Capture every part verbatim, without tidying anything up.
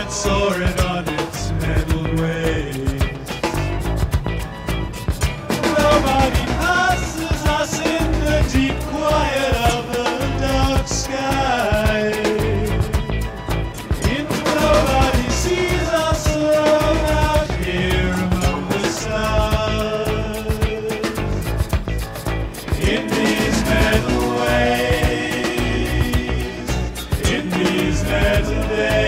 it soaring on its metal ways. Nobody passes us in the deep quiet of the dark sky. And nobody sees us alone out here among the stars. In these metal ways, in these metal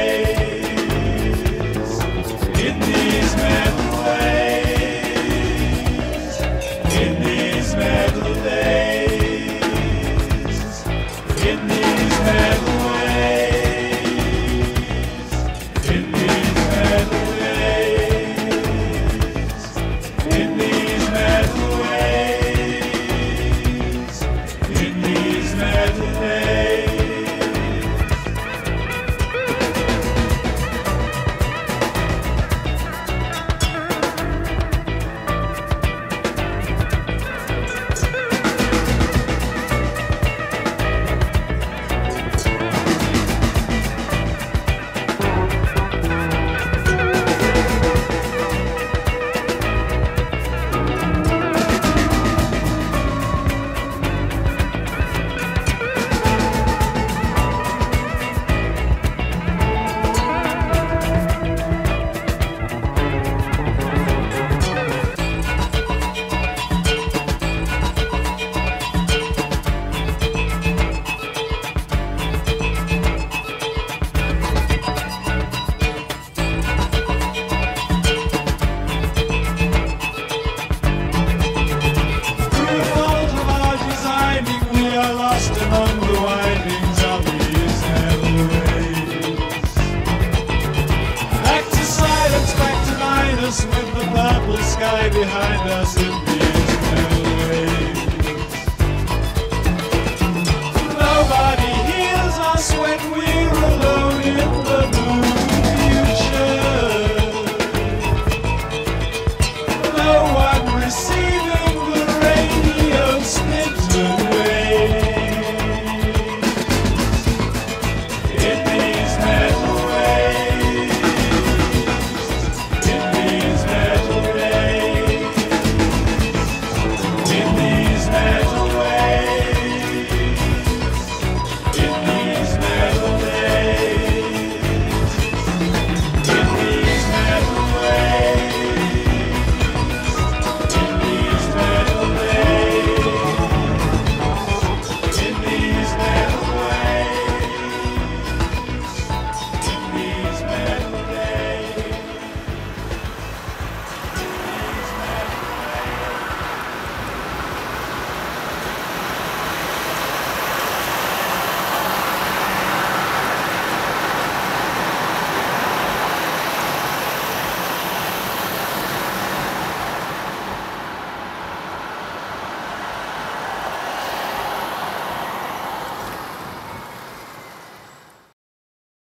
days, in these metal ways, in these metal days, in these metal ways, in these metal days, in these metal ways, in these metal days. Among the windings of these metal ways, back to silence, back to minus, with the purple sky behind us.